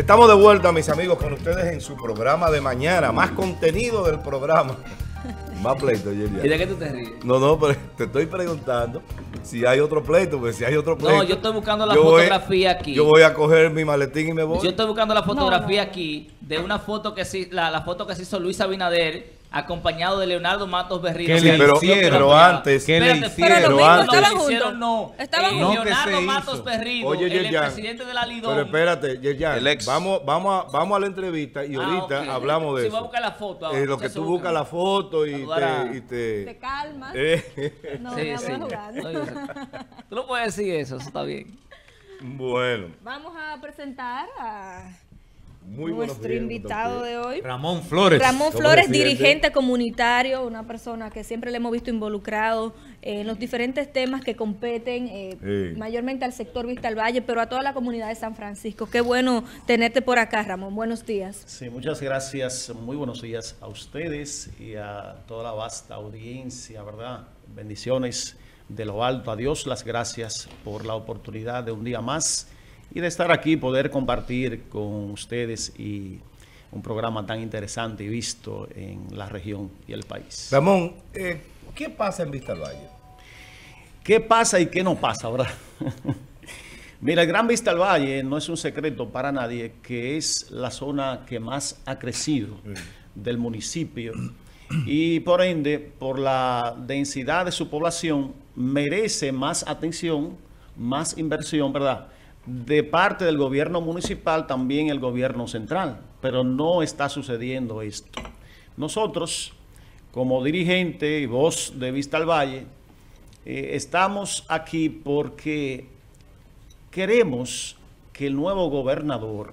Estamos de vuelta, mis amigos, con ustedes en su programa de mañana. Más contenido del programa. Más pleito, Yerian. ¿Y de qué tú te ríes? No, pero te estoy preguntando si hay otro pleito, porque si hay otro pleito... No, yo estoy buscando la fotografía aquí. Yo voy a coger mi maletín y me voy. Yo estoy buscando la fotografía aquí de una foto que sí, la foto que se hizo Luis Abinader acompañado de Leonardo Matos Berrío. Sí, pero antes... ¿Qué le hicieron? Pero antes... Estaban juntos. Leonardo Matos Berrío, oye, el presidente de la Lidón. Pero espérate, Yerian, vamos a la entrevista y ahorita okay. hablamos de eso. Sí, voy a buscar la foto. Lo que tú buscas la foto y te calmas. No, sí, no sí. jugando. Tú no puedes decir eso está bien. Bueno. Vamos a presentar a Muy nuestro invitado de hoy. Ramón Flores. Ramón Flores, dirigente comunitario, una persona que siempre le hemos visto involucrado en los diferentes temas que competen mayormente al sector Vista al Valle, pero a toda la comunidad de San Francisco. Qué bueno tenerte por acá, Ramón. Buenos días. Sí, muchas gracias. Muy buenos días a ustedes y a toda la vasta audiencia, ¿verdad? Bendiciones de lo alto. A Dios las gracias por la oportunidad de un día más y de estar aquí, poder compartir con ustedes y un programa tan interesante y visto en la región y el país. Ramón, ¿qué pasa en Vista al Valle? ¿Qué pasa y qué no pasa, verdad? Mira, el Gran Vista al Valle no es un secreto para nadie que es la zona que más ha crecido del municipio y por ende, por la densidad de su población, merece más atención, más inversión, ¿verdad?, de parte del gobierno municipal, también el gobierno central, pero no está sucediendo esto. Nosotros, como dirigente y voz de Vista al Valle, estamos aquí porque queremos que el nuevo gobernador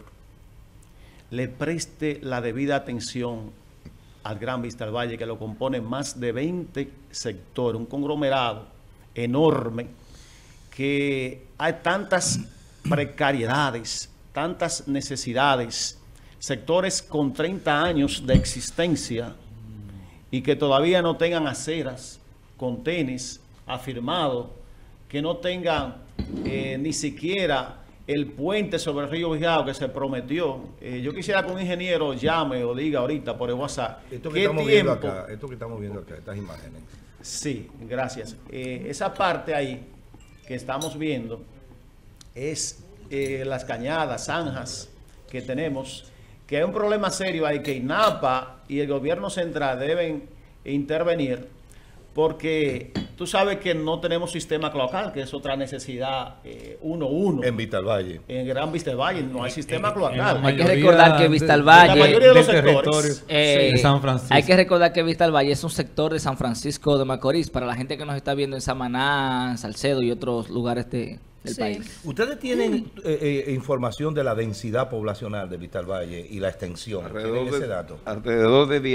le preste la debida atención al Gran Vista al Valle, que lo compone más de 20 sectores, un conglomerado enorme, que hay tantas precariedades, tantas necesidades, sectores con 30 años de existencia y que todavía no tengan aceras, contenes afirmados, que no tengan ni siquiera el puente sobre el río Bijao que se prometió. Yo quisiera que un ingeniero llame o diga ahorita por el WhatsApp. Esto que estamos viendo acá, estas imágenes. Sí, gracias. Esa parte ahí que estamos viendo es las cañadas, zanjas que tenemos, que hay un problema serio ahí que INAPA y el gobierno central deben intervenir, porque tú sabes que no tenemos sistema cloacal, que es otra necesidad 1-1. En Vista al Valle. En Gran Vista al Valle no hay sistema cloacal. Hay que recordar que Vista al Valle, la mayoría de los sectores de San Francisco. Hay que recordar que Vista al Valle es un sector de San Francisco de Macorís, para la gente que nos está viendo en Samaná, en Salcedo y otros lugares del país. ¿Ustedes tienen información de la densidad poblacional de Vista al Valle y la extensión? ¿Tienen ese dato? Alrededor de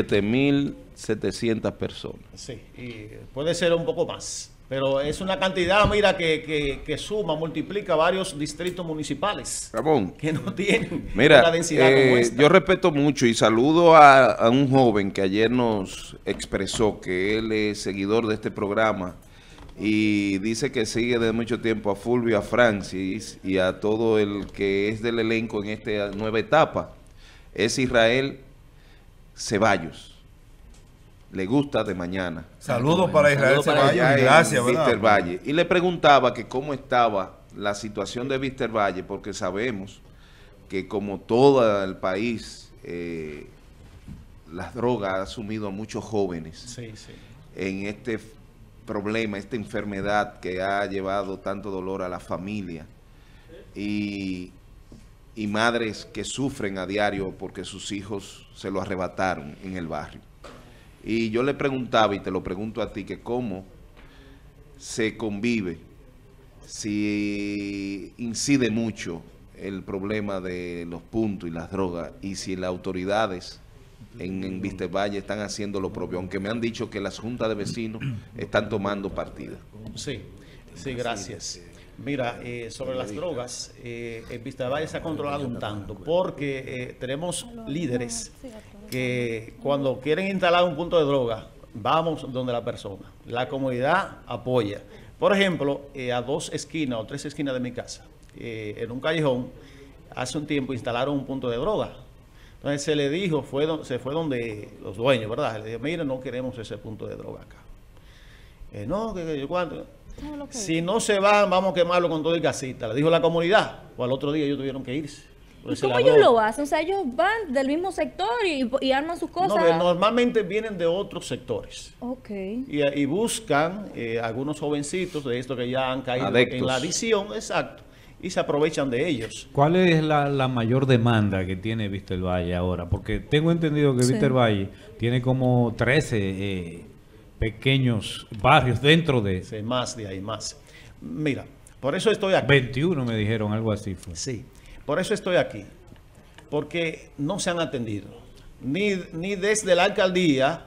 17.700 personas. Sí, y puede ser un poco más, pero es una cantidad, mira, que suma, multiplica varios distritos municipales. Ramón, que no tienen una densidad como esta. Yo respeto mucho y saludo a un joven que ayer nos expresó que él es seguidor de este programa y dice que sigue desde mucho tiempo a Fulvio, a Francis y a todo el que es del elenco en esta nueva etapa. Es Israel Ceballos. Le gusta de mañana. Saludos para Israel Ceballos. Gracias, Vista al Valle. Y le preguntaba que cómo estaba la situación de Vista al Valle, porque sabemos que como todo el país, las drogas han asumido a muchos jóvenes en este problema, esta enfermedad que ha llevado tanto dolor a la familia y madres que sufren a diario porque sus hijos se lo arrebataron en el barrio. Y yo le preguntaba, y te lo pregunto a ti, que cómo se convive, si incide mucho el problema de los puntos y las drogas, y si las autoridades en Vista al Valle están haciendo lo propio, aunque me han dicho que las juntas de vecinos están tomando partida. Sí, gracias. Mira, sobre las drogas, en Vista al Valle se ha controlado un tanto, porque tenemos líderes que cuando quieren instalar un punto de droga, vamos donde la persona. La comunidad apoya. Por ejemplo, a 2 esquinas o 3 esquinas de mi casa, en un callejón, hace un tiempo instalaron un punto de droga. Entonces se le dijo, se fue donde los dueños, ¿verdad? Le dijo, mire, no queremos ese punto de droga acá. No, ¿cuánto? Si no se van, vamos a quemarlo con todo y casita. Le dijo la comunidad. O al otro día ellos tuvieron que irse. ¿Y cómo ellos lo hacen? O sea, ellos van del mismo sector y arman sus cosas. No, normalmente vienen de otros sectores. Ok. Y buscan algunos jovencitos de estos que ya han caído adeptos en la adicción, exacto, y se aprovechan de ellos. ¿Cuál es la mayor demanda que tiene Vista el Valle ahora? Porque tengo entendido que Vista el Valle tiene como 13 pequeños barrios dentro de... Sí, más de ahí, más. Mira, por eso estoy aquí. 21 me dijeron, algo así fue. Sí, por eso estoy aquí. Porque no se han atendido. Ni desde la alcaldía,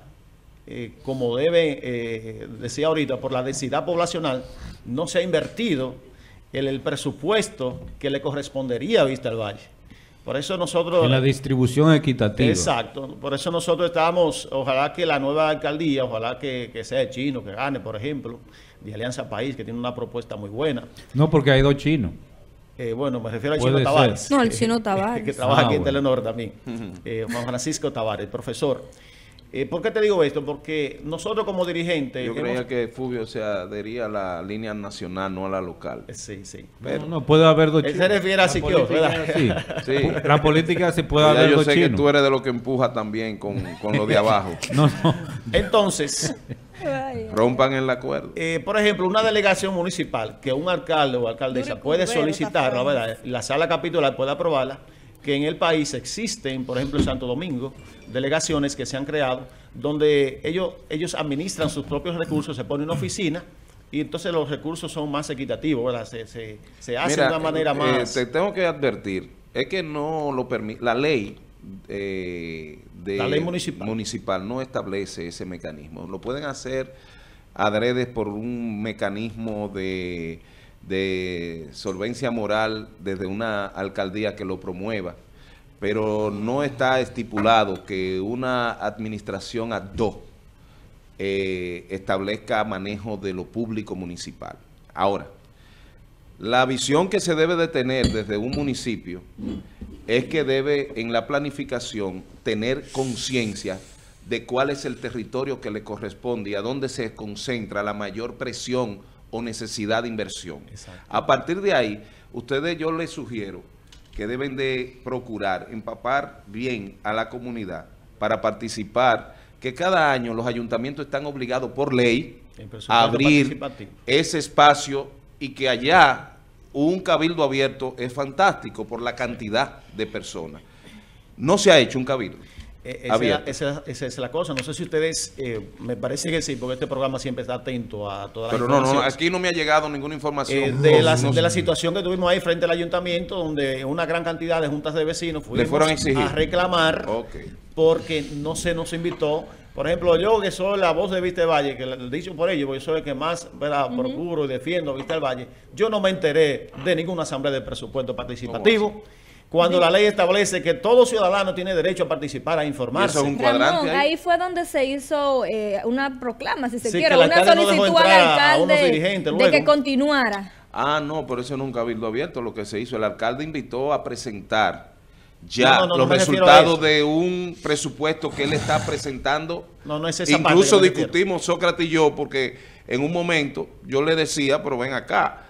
como debe, decía ahorita, por la densidad poblacional, no se ha invertido el presupuesto que le correspondería a Vista el Valle. Por eso nosotros... En la distribución equitativa. Exacto. Por eso nosotros estamos, ojalá que la nueva alcaldía, ojalá que sea de Chino, que gane, por ejemplo, de Alianza País, que tiene una propuesta muy buena. No, porque hay dos chinos. Bueno, me refiero al Puede Chino Tavares. No, el Chino Tavares. Que trabaja aquí en bueno. Telenor también. Juan Francisco Tavares, profesor. ¿Por qué te digo esto? Porque nosotros como dirigentes... Yo creía que Fulvio se adhería a la línea nacional, no a la local. Sí, sí. Pero No puede haber dos Él chinos. se refiere a Siquio, ¿verdad? Sí. sí. La política se puede Ya haber yo dos sé que chinos. tú eres de los que empuja también con lo de abajo. No. Entonces, Rompan el acuerdo. por ejemplo, una delegación municipal que un alcalde o alcaldesa puede solicitar, la verdad, la sala capitular puede aprobarla, que en el país existen, por ejemplo, en Santo Domingo, delegaciones que se han creado donde ellos administran sus propios recursos, se pone una oficina y entonces los recursos son más equitativos, ¿verdad? Se hace de una manera más... Te tengo que advertir, es que no lo permite, la ley la ley municipal no establece ese mecanismo. Lo pueden hacer adredes por un mecanismo de solvencia moral desde una alcaldía que lo promueva, pero no está estipulado que una administración ad hoc establezca manejo de lo público municipal. Ahora, la visión que se debe de tener desde un municipio es que debe en la planificación tener conciencia de cuál es el territorio que le corresponde y a dónde se concentra la mayor presión o necesidad de inversión. Exacto. A partir de ahí, yo les sugiero que deben de procurar empapar bien a la comunidad para participar, que cada año los ayuntamientos están obligados por ley a abrir ese espacio y que allá un cabildo abierto es fantástico por la cantidad de personas. No se ha hecho un cabildo. Esa es la cosa. No sé si ustedes, me parece que sí, porque este programa siempre está atento a todas las informaciones. No, aquí no me ha llegado ninguna información. De la situación que tuvimos ahí frente al ayuntamiento, donde una gran cantidad de juntas de vecinos fueron a reclamar porque no se nos invitó. Por ejemplo, yo que soy la voz de Vista el Valle, que dicho por ellos, porque yo soy el que más procuro y defiendo Vista el Valle, yo no me enteré de ninguna asamblea de presupuesto participativo. Cuando la ley establece que todo ciudadano tiene derecho a participar, a informarse. Eso es un cuadrante. Ramón, ahí fue donde se hizo una proclama, si se Sí, quiere, que el una alcalde no solicitud dejó al entrar a alcalde unos dirigentes de luego. que continuara. No, por eso no es un cabildo abierto lo que se hizo. El alcalde invitó a presentar ya los resultados de un presupuesto que él está presentando. No es esa Incluso parte que discutimos Sócrates y yo, porque en un momento yo le decía, pero ven acá,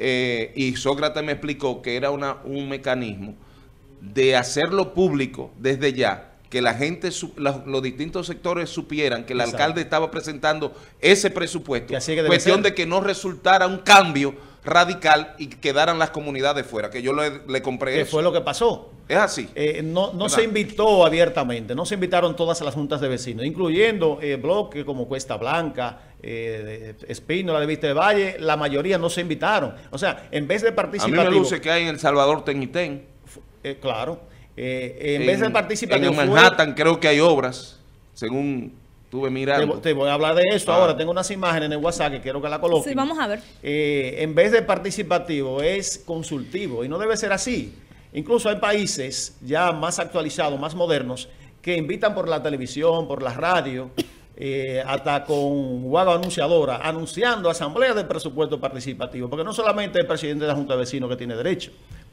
y Sócrates me explicó que era un mecanismo de hacerlo público desde ya, que la gente, los distintos sectores supieran que el alcalde estaba presentando ese presupuesto, cuestión de que no resultara un cambio radical y quedaran las comunidades fuera, que yo le compré eso. ¿Qué fue lo que pasó? Es así. No se invitó abiertamente, no se invitaron todas las juntas de vecinos, incluyendo bloques como Cuesta Blanca, Espínola de Vista del Valle, la mayoría no se invitaron. O sea, en vez de participativo... A mí me luce que hay en El Salvador Tenitén. Claro. En vez de participativo... En Manhattan creo que hay obras, según... Estuve mirando. Te voy a hablar de esto ahora. Tengo unas imágenes en el WhatsApp que quiero que la coloquen. Sí, vamos a ver. En vez de participativo es consultivo y no debe ser así. Incluso hay países ya más actualizados, más modernos, que invitan por la televisión, por la radio, hasta con guagua anunciadora, anunciando asambleas de presupuesto participativo. Porque no solamente el presidente de la Junta de Vecinos que tiene derecho.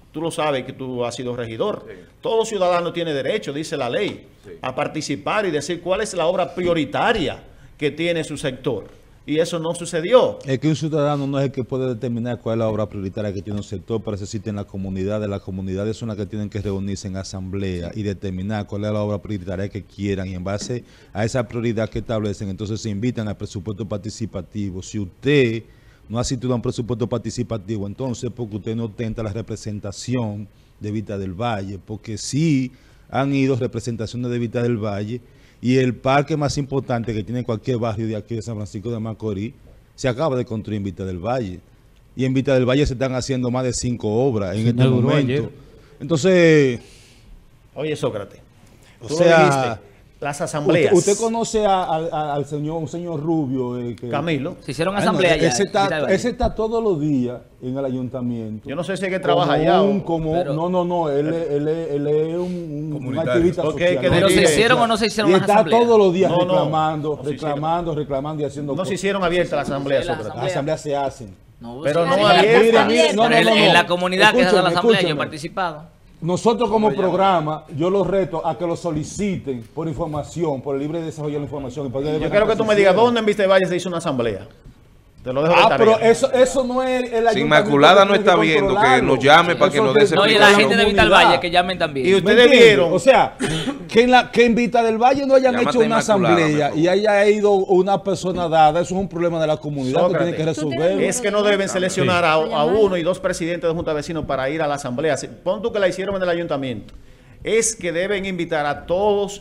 tú lo sabes que tú has sido regidor. Sí. Todo ciudadano tiene derecho, dice la ley, a participar y decir cuál es la obra prioritaria que tiene su sector. Y eso no sucedió. Es que un ciudadano no es el que puede determinar cuál es la obra prioritaria que tiene un sector, pero eso existe en las comunidades son las que tienen que reunirse en asamblea y determinar cuál es la obra prioritaria que quieran, y en base a esa prioridad que establecen, entonces se invitan al presupuesto participativo. Si usted no ha asistido a un presupuesto participativo, entonces porque usted no tenta la representación de Vista del Valle, porque sí han ido representaciones de Vista del Valle, y el parque más importante que tiene cualquier barrio de aquí de San Francisco de Macorís se acaba de construir en Vista del Valle. Y en Vista del Valle se están haciendo más de 5 obras en este momento. Entonces... Oye, Sócrates, o sea... Las asambleas. ¿Usted conoce al señor, un señor rubio? Camilo. Se hicieron asambleas ya. Ese está todos los días en el ayuntamiento. Yo no sé si es que trabaja allá. No, él es un activista social. ¿Pero se hicieron o no se hicieron las asambleas? Está todos los días reclamando y haciendo cosas. No se hicieron abiertas las asambleas. Las asambleas se hacen. Pero no abiertas. En la comunidad que se hace la asamblea yo he participado. Nosotros como programa, yo los reto a que lo soliciten por información, por el libre desarrollo de la información. Yo quiero que tú me digas dónde en Vista del Valle se hizo una asamblea. Te lo dejo de tarea. Pero eso no es el ayuntamiento. Si Inmaculada no está viendo, que nos llame para que nos dé ese explicación. No, y la gente de Vista del Valle que llamen también. Y ustedes vieron. O sea, que en Vista del Valle no hayan hecho una asamblea y haya ido una persona dada, eso es un problema de la comunidad que tiene que resolver. Es que no deben seleccionar a 1 y 2 presidentes de junta de vecinos para ir a la asamblea. Pon tú que la hicieron en el ayuntamiento. Es que deben invitar a todas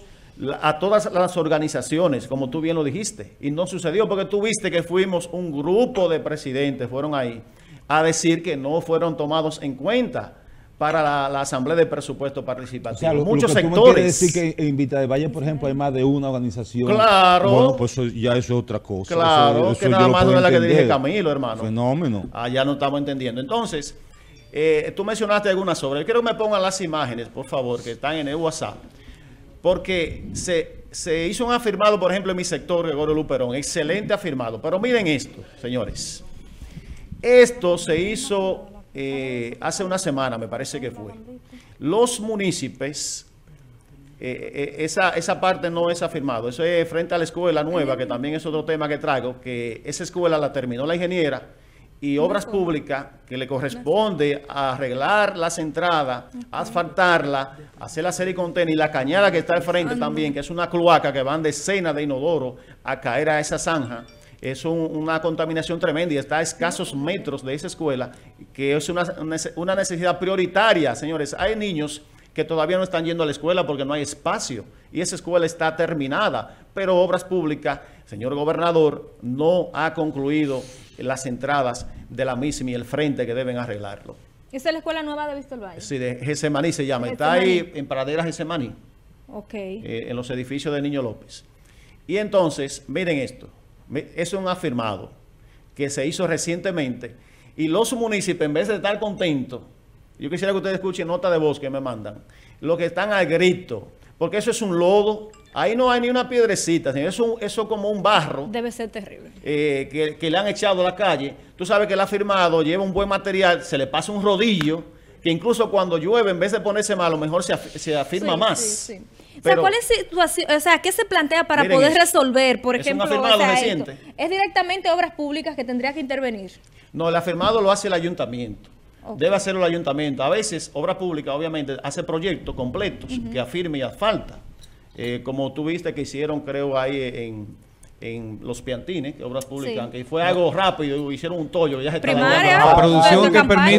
las organizaciones, como tú bien lo dijiste, y no sucedió porque tú viste que fuimos un grupo de presidentes, fueron ahí a decir que no fueron tomados en cuenta para la asamblea de presupuesto participativo. O sea, muchos sectores. ¿Tú me quieres decir que en Vista del Valle, por ejemplo, hay más de una organización? Claro. Bueno, pues ya eso es otra cosa. Claro, eso que nada más no es la que dirige Camilo, hermano. Fenómeno. Ya no estamos entendiendo. Entonces, tú mencionaste algunas obras. Yo quiero que me pongan las imágenes, por favor, que están en el WhatsApp. Porque se hizo un afirmado, por ejemplo, en mi sector, Gregorio Luperón, excelente afirmado. Pero miren esto, señores. Esto se hizo hace una semana, me parece que fue. Los municipios, esa parte no es afirmado. Eso es frente a la escuela nueva, que también es otro tema que traigo, que esa escuela la terminó la ingeniera. Y Obras Públicas, que le corresponde a arreglar las entradas, asfaltarla, hacer la serie contenida y la cañada que está al frente también, que es una cloaca que van decenas de inodoros a caer a esa zanja. Es una contaminación tremenda y está a escasos metros de esa escuela, que es una necesidad prioritaria, señores. Hay niños que todavía no están yendo a la escuela porque no hay espacio y esa escuela está terminada, pero Obras Públicas, señor gobernador, no ha concluido las entradas de la misma y el frente que deben arreglarlo. ¿Esa es la escuela nueva de Vista del Valle? Sí, de Getsemaní se llama. Está ahí en Pradera Getsemaní. Ok. En los edificios de Niño López. Y entonces, miren esto. Es un afirmado que se hizo recientemente y los municipios, en vez de estar contentos, yo quisiera que ustedes escuchen nota de voz que me mandan, lo que están al grito, porque eso es un lodo. Ahí no hay ni una piedrecita, señor. Eso como un barro. Debe ser terrible. Que le han echado a la calle. Tú sabes que el afirmado lleva un buen material, se le pasa un rodillo, que incluso cuando llueve, en vez de ponerse malo, mejor se afirma más. Sí. Pero, ¿cuál es situación? O sea, ¿qué se plantea para poder resolver? Por ejemplo, un afirmado reciente. ¿Es directamente Obras Públicas que tendría que intervenir? No, el afirmado lo hace el ayuntamiento. Okay. Debe hacerlo el ayuntamiento. A veces, Obras Públicas, obviamente, hace proyectos completos que afirme y asfalta. Como tú viste que hicieron, creo, ahí en Los Piantines, que Obras Públicas, aunque fue algo rápido, hicieron un tollo. Ya se primaria, a producción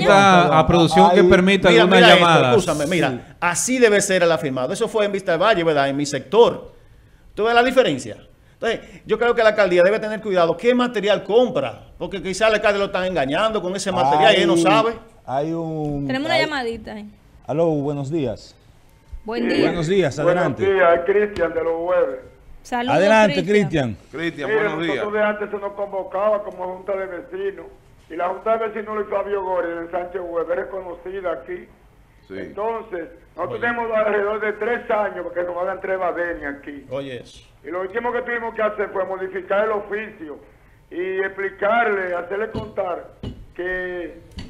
que permita alguna llamada. Escúchame, mira, así debe ser el afirmado. Eso fue en Vista del Valle, ¿verdad? En mi sector. ¿Tú ves la diferencia? Entonces, yo creo que la alcaldía debe tener cuidado qué material compra, porque quizás el alcalde lo están engañando con ese material y él no sabe. Tenemos una llamadita. Aló, buenos días. Buen día. Buenos días, adelante. Buenos días, Cristian de los Jueves. Saludos, adelante, Cristian. Cristian, buenos buenos días. Nosotros de antes se nos convocaba como Junta de Vecinos, y la Junta de Vecinos de Fabio Gori en Sánchez Huever es conocida aquí. Sí. Entonces, nosotros tenemos alrededor de 3 años porque nos hagan 3 badenias aquí. Oye, eso. Y lo último que tuvimos que hacer fue modificar el oficio y explicarle, hacerle contar que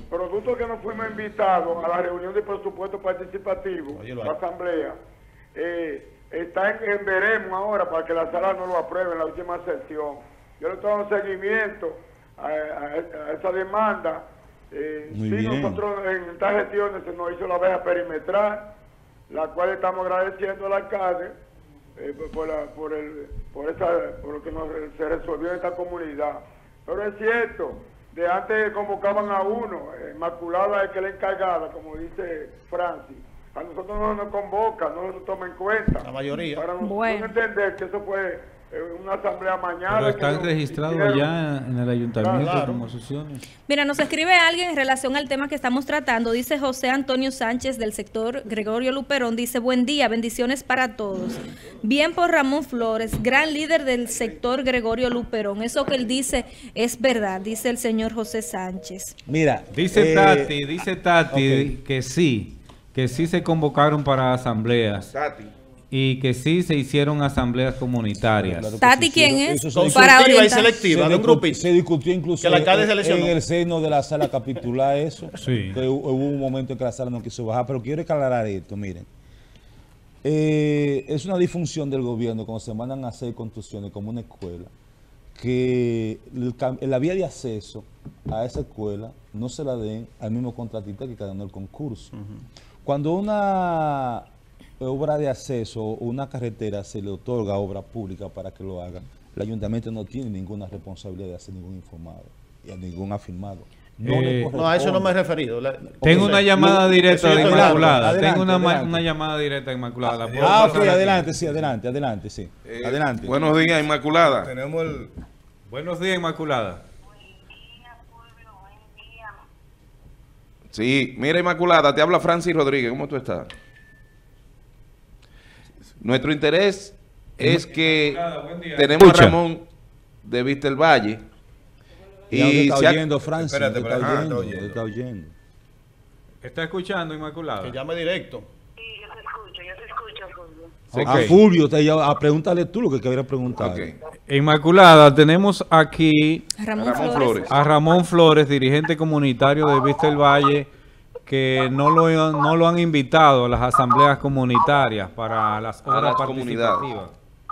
producto que nos fuimos invitados a la reunión de presupuesto participativo, la asamblea, está en veremos ahora para que la sala no lo apruebe en la última sesión. Yo le estoy dando seguimiento a esa demanda. Nosotros en estas gestiones se nos hizo la verja perimetral, la cual estamos agradeciendo al alcalde por lo que se resolvió en esta comunidad. Pero es cierto, de antes convocaban a uno, Inmaculada es que la encargada, como dice Francis. A nosotros no nos convoca, no nos toma en cuenta. La mayoría. Para nosotros entender que eso fue una asamblea mañana. Pero están registrados allá en el ayuntamiento como asociaciones. Mira, nos escribe alguien en relación al tema que estamos tratando. Dice José Antonio Sánchez del sector Gregorio Luperón. Dice, buen día, bendiciones para todos. Bien por Ramón Flores, gran líder del sector Gregorio Luperón. Eso que él dice es verdad, dice el señor José Sánchez. Mira, dice Tati que sí se convocaron para asambleas. Tati. Y que sí se hicieron asambleas comunitarias. Claro, ¿Tati quién es? Consultiva y selectiva de un grupito. Se discutió incluso que el alcalde seleccionó en el seno de la sala capitular eso. Sí. Que hubo un momento en que la sala no quiso bajar. Pero quiero aclarar esto, miren. Es una disfunción del gobierno cuando se mandan a hacer construcciones como una escuela, que la vía de acceso a esa escuela no se la den al mismo contratista que ganó el concurso. Cuando una obra de acceso o una carretera se le otorga a obra pública para que lo haga, el ayuntamiento no tiene ninguna responsabilidad de hacer ningún informado y a ningún afirmado. No, a eso no me he referido. Tengo una llamada directa de Inmaculada. Tengo una llamada directa de Inmaculada. Ok, adelante, sí. Adelante. Buenos días, Inmaculada. Tenemos Buenos días, Inmaculada. Sí, mira, Inmaculada, te habla Francis Rodríguez. ¿Cómo tú estás? Nuestro interés es que tenemos a Ramón de Vista el Valle. Y está oyendo, Francis. Espérate, está oyendo. ¿Está escuchando, Inmaculada? Que llame directo. Sí, yo te escucho, Fulvio. Fulvio, pregúntale tú lo que quieras preguntar. Okay. Inmaculada, tenemos aquí a Ramón Flores, dirigente comunitario de Vista el Valle, que no lo han invitado a las asambleas comunitarias para las obras participativas.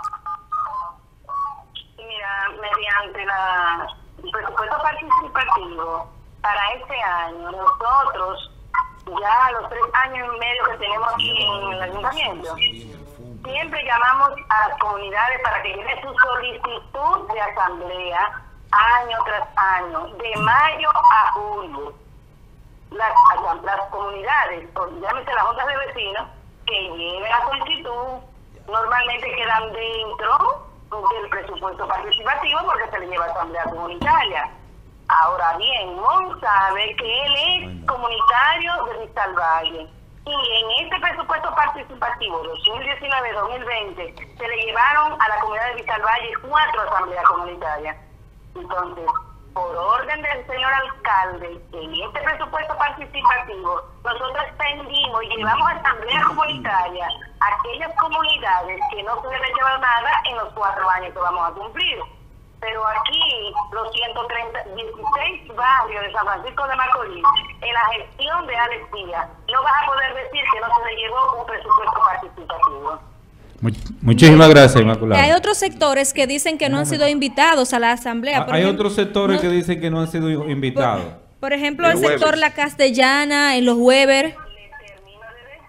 Mira, mediante el presupuesto participativo para este año, nosotros ya los 3 años y medio que tenemos aquí en el ayuntamiento, siempre llamamos a las comunidades para que lleven su solicitud de asamblea año tras año, de mayo a julio. Las comunidades, llámese las juntas de vecinos, que lleven la solicitud, normalmente quedan dentro del presupuesto participativo porque se le lleva a asamblea comunitaria. Ahora bien, Mon sabe que él es comunitario de Vista al Valle. Y en este presupuesto participativo 2019-2020 se le llevaron a la comunidad de Vista al Valle 4 asambleas comunitarias. Entonces, por orden del señor alcalde, en este presupuesto participativo, nosotros extendimos y llevamos a asamblea comunitaria a aquellas comunidades que no se deben llevar nada en los 4 años que vamos a cumplir. Pero aquí, los 16 barrios de San Francisco de Macorís, en la gestión de Alex Díaz, no vas a poder decir que no se le llevó un presupuesto participativo. Muchísimas gracias, Inmaculada. Hay otros sectores que dicen que no han sido invitados a la asamblea. Hay otros sectores que dicen que no han sido invitados. Por ejemplo, el sector La Castellana, en los Weber. Le termino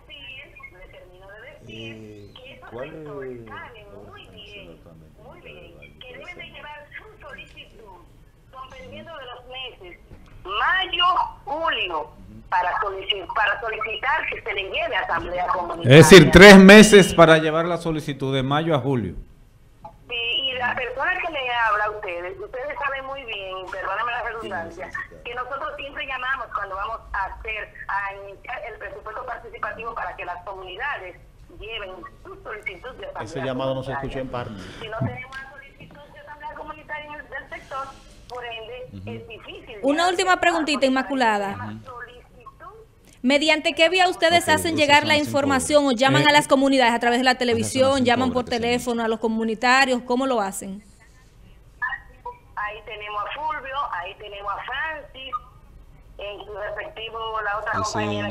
de decir que esos sectores saben muy bien, que deben de llevar su solicitud, dependiendo de los meses, mayo, julio, para solicitar que se le lleve a asamblea comunitaria. Es decir, 3 meses para llevar la solicitud de mayo a julio. Sí, y la persona que le habla a ustedes saben muy bien, perdóname la redundancia, que nosotros siempre llamamos cuando vamos a iniciar el presupuesto participativo para que las comunidades lleven su solicitud de asamblea. Ese llamado no se escuchó en parte. Si no tenemos una solicitud de asamblea comunitaria del sector, por ende, es difícil. Una última preguntita, Inmaculada. ¿Mediante qué vía ustedes hacen llegar la información o llaman a las comunidades a través de la televisión, llaman por teléfono a los comunitarios? ¿Cómo lo hacen? Ahí tenemos a Fulvio, ahí tenemos a Francis, en su respectivo, la otra compañera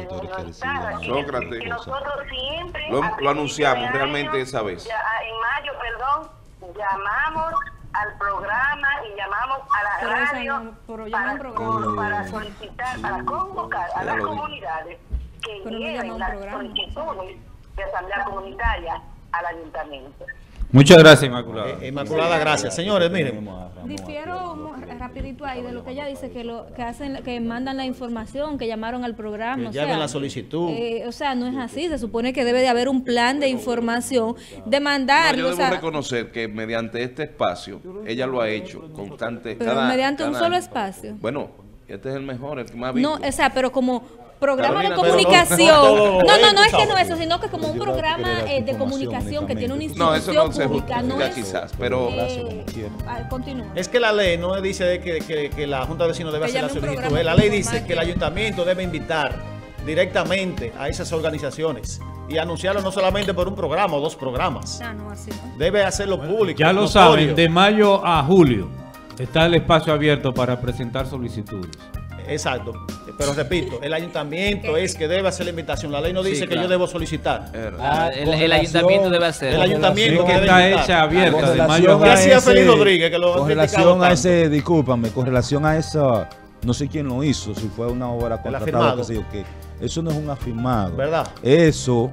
que nosotros siempre lo anunciamos realmente esa vez. En mayo, perdón, llamamos al programa y llamamos a la radio para solicitar, para convocar a las comunidades que lleven las solicitudes de asamblea comunitaria al ayuntamiento. Muchas gracias, Inmaculada. Inmaculada, gracias. Señores, miren. Difiero rapidito ahí de lo que ella dice, que mandan la información, que llamaron al programa. Que llamen la solicitud. O sea, no es así. Se supone que debe de haber un plan de información, de mandar. Yo debo reconocer que mediante este espacio, ella lo ha hecho constante. Pero mediante un solo espacio. Bueno, este es el mejor, el que más visto. No, o sea, pero como programa de comunicación. No es que no eso, sino que como un programa de comunicación que tiene una institución pública. No, eso quizás, pero continúa. Es que la ley no dice que la Junta de Vecinos debe hacer la solicitud. La ley dice que el ayuntamiento debe invitar directamente a esas organizaciones y anunciarlo no solamente por un programa o 2 programas. Debe hacerlo público. Ya lo saben, de mayo a julio está el espacio abierto para presentar solicitudes. Exacto, pero repito, el ayuntamiento es que debe hacer la invitación. La ley no dice que yo debo solicitar. El ayuntamiento debe hacer. El ayuntamiento que está hecha abierta de mayo. ¿Qué hacía Félix Rodríguez? Que lo con relación a ese, discúlpame, con relación a esa, no sé quién lo hizo, si fue una obra contratada, qué sé yo qué. Eso no es un afirmado. ¿Verdad? Eso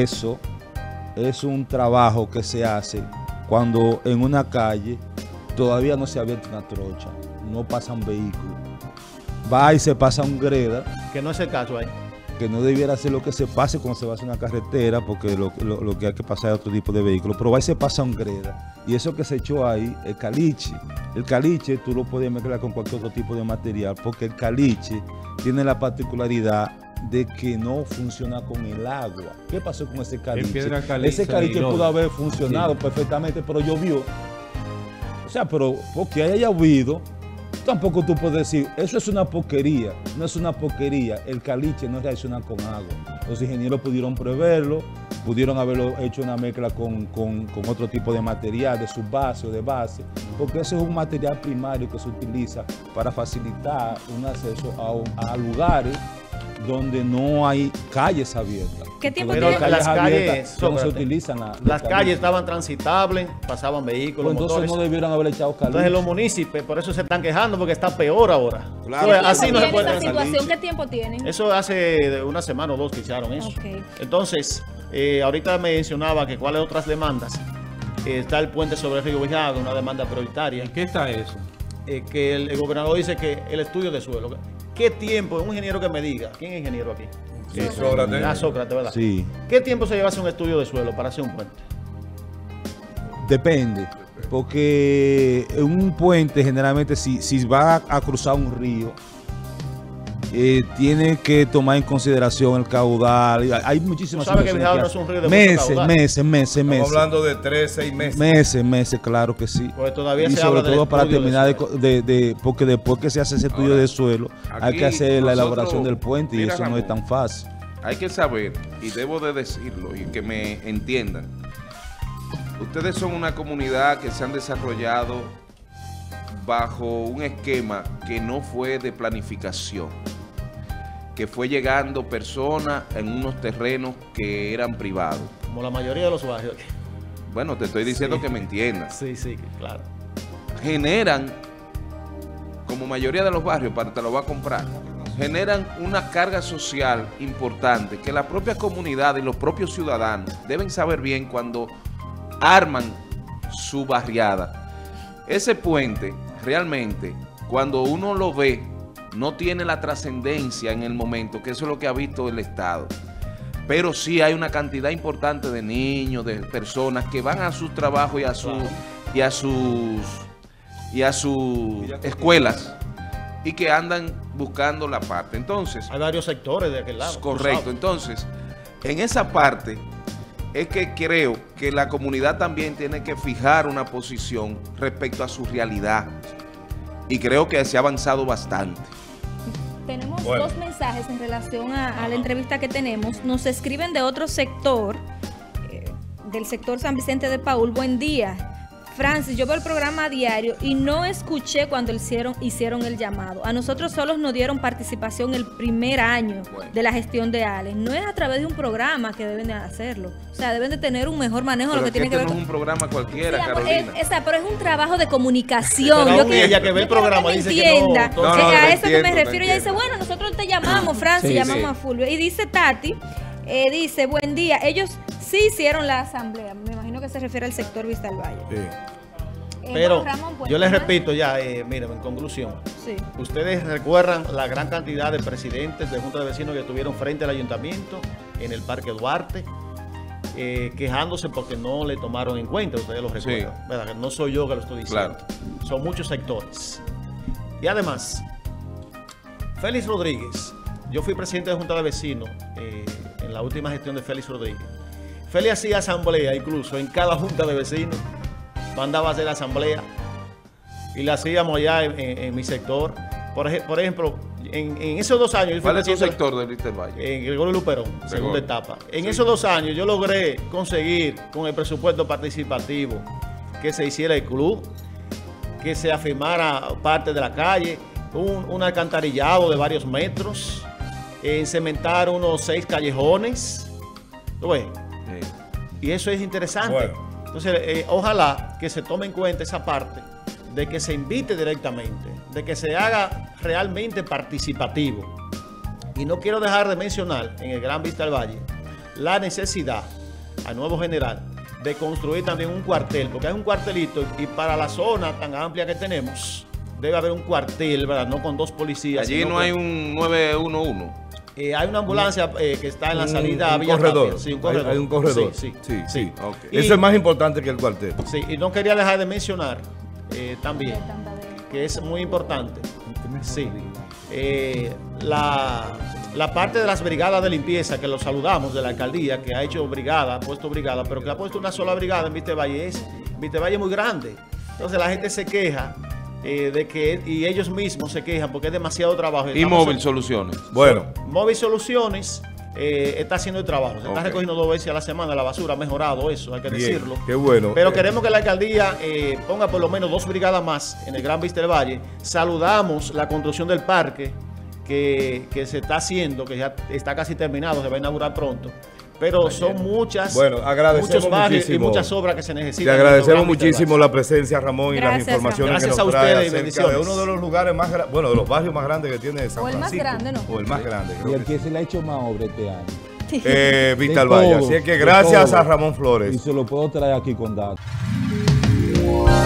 es un trabajo que se hace cuando en una calle todavía no se ha abierto una trocha, no pasan vehículos. Va y se pasa un greda. Que no es el caso ahí. Que no debiera ser lo que se pase cuando se va a hacer una carretera, porque lo que hay que pasar es otro tipo de vehículo. Pero va y se pasa un greda. Y eso que se echó ahí, el caliche. El caliche tú lo puedes mezclar con cualquier otro tipo de material, porque el caliche tiene la particularidad de que no funciona con el agua. ¿Qué pasó con ese caliche? Ese caliche pudo haber funcionado perfectamente, pero llovió. O sea, pero porque haya llovido, tampoco tú puedes decir, eso es una porquería. No es una porquería. El caliche no reacciona con agua. Los ingenieros pudieron preverlo, pudieron haberlo hecho una mezcla con otro tipo de material, de subbase o de base, porque eso es un material primario que se utiliza para facilitar un acceso a lugares donde no hay calles abiertas. ¿Qué tiempo tiene? Las calles no se utilizan. Las calles estaban transitables, pasaban vehículos, pues entonces motores. No debieron haber echado caliche. Entonces los municipios, por eso se están quejando, porque está peor ahora. Claro. Entonces, así no se puede esa situación. ¿Qué tiempo tienen? Eso hace una semana o 2 que hicieron eso. Okay. Entonces, ahorita mencionaba que cuáles otras demandas. Está el puente sobre el río Bijado, una demanda prioritaria. ¿En qué está eso? Que el gobernador dice que el estudio de suelo. ¿Qué tiempo? Un ingeniero que me diga. ¿Quién es ingeniero aquí? Sí, Sócrates. Sócrates, ¿verdad? Sí. ¿Qué tiempo se lleva a hacer un estudio de suelo para hacer un puente? Depende. Porque un puente generalmente si va a cruzar un río, tiene que tomar en consideración el caudal. Hay muchísimas cosas. ¿Sabes que Bijado no es un río de meses. Estamos hablando de 3-6 meses. Meses, claro que sí. Pues todavía y se sobre habla todo para terminar porque después que se hace ese estudio de suelo, hay que hacer la elaboración del puente y eso Ramón, no es tan fácil. Hay que saber, y debo de decirlo, y que me entiendan. Ustedes son una comunidad que se han desarrollado bajo un esquema que no fue de planificación, que fue llegando personas en unos terrenos que eran privados. Como la mayoría de los barrios. Bueno, te estoy diciendo que me entiendas. Sí, claro. Generan, como mayoría de los barrios, te lo va a comprar, generan una carga social importante que la propia comunidad y los propios ciudadanos deben saber bien cuando arman su barriada. Ese puente, realmente, cuando uno lo ve, no tiene la trascendencia en el momento, que eso es lo que ha visto el Estado. Pero sí hay una cantidad importante de niños, de personas que van a sus trabajos y a sus escuelas y que andan buscando la parte. Entonces, hay varios sectores de aquel lado. Correcto. Entonces, en esa parte es que creo que la comunidad también tiene que fijar una posición respecto a su realidad. Y creo que se ha avanzado bastante. Tenemos dos mensajes en relación a la entrevista que tenemos. Nos escriben de otro sector, del sector San Vicente de Paúl. Buen día. Francis, yo veo el programa a diario y no escuché cuando hicieron el llamado. A nosotros solos nos dieron participación el primer año de la gestión de Alex. No es a través de un programa que deben de hacerlo. O sea, deben de tener un mejor manejo de lo que tiene que ver con... no es un programa cualquiera, sí, Carolina. Pero es un trabajo de comunicación. Yo ella que ve el programa dice entienda, que no. A eso que me refiero. Ella dice, bueno, nosotros te llamamos, Francis, llamamos a Fulvio. Y dice Tati, dice, buen día. Ellos sí hicieron la asamblea. Me imagino que se refiere al sector Vista al Valle. Sí. Pero Ramón, pues, yo les repito ya, miren, en conclusión, ustedes recuerdan la gran cantidad de presidentes de juntas de vecinos que estuvieron frente al ayuntamiento en el Parque Duarte, quejándose porque no le tomaron en cuenta, ustedes lo recuerdan, ¿verdad? No soy yo que lo estoy diciendo, son muchos sectores. Y además, Félix Rodríguez, yo fui presidente de junta de vecinos en la última gestión de Félix Rodríguez. Félix hacía asamblea incluso en cada junta de vecinos, mandaba a hacer asamblea y la hacíamos allá en mi sector. Por ejemplo, en esos 2 años... ¿Cuál es tu sector de Vista al Valle? En Gregorio Luperón, segunda etapa. En esos 2 años yo logré conseguir con el presupuesto participativo que se hiciera el club, que se afirmara parte de la calle, un alcantarillado de varios metros, cementar unos 6 callejones. ¿Tú ves? Y eso es interesante. Bueno. Entonces, ojalá que se tome en cuenta esa parte de que se invite directamente, de que se haga realmente participativo. Y no quiero dejar de mencionar en el Gran Vista al Valle la necesidad, al nuevo general, de construir también un cuartel, porque hay un cuartelito y para la zona tan amplia que tenemos, debe haber un cuartel, ¿verdad? No con 2 policías. Allí no hay un 911. Hay una ambulancia que está en la salida a Villa corredor. Sí, un corredor. Hay un corredor. Sí. Okay. Eso es más importante que el cuartel. Sí, y no quería dejar de mencionar también, que es muy importante. Sí. La parte de las brigadas de limpieza, que lo saludamos, de la alcaldía, que ha hecho brigada, ha puesto brigada, pero que ha puesto una sola brigada en Vista al Valle. Vista al Valle es muy grande. Entonces la gente se queja. De que y ellos mismos se quejan porque es demasiado trabajo. Y Móvil Soluciones. Bueno. Móvil Soluciones está haciendo el trabajo. Se está recogiendo 2 veces a la semana la basura. Ha mejorado eso, hay que decirlo. Qué bueno. Pero queremos que la alcaldía ponga por lo menos 2 brigadas más en el Gran Vista del Valle. Saludamos la construcción del parque que se está haciendo, que ya está casi terminado, se va a inaugurar pronto. Pero son muchos barrios y muchas obras que se necesitan. Te agradecemos muchísimo la presencia, Ramón, y las informaciones que nos trae acerca de uno de los lugares más grandes, bueno, de los barrios más grandes que tiene San Francisco. O el más grande, ¿no? O el más grande, creo. Y el que se le ha hecho más obra este año. Vista al Valle. Así es que gracias a Ramón Flores. Y se lo puedo traer aquí con datos.